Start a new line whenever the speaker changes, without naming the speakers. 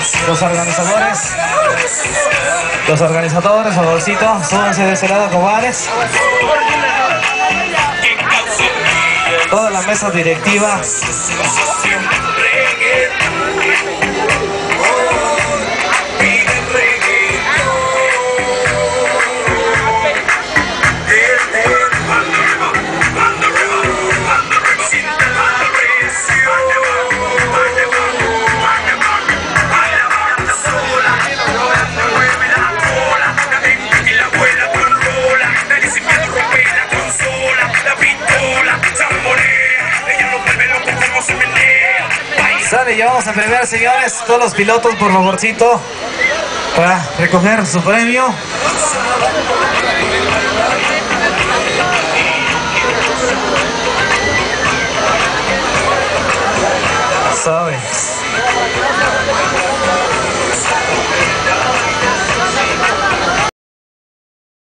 Los organizadores, favorcito, súbanse de ese lado, compadres. Toda la mesa directiva. Sale, ya vamos a premiar, señores, todos los pilotos, por favorcito, para recoger su premio. ¿Sabes?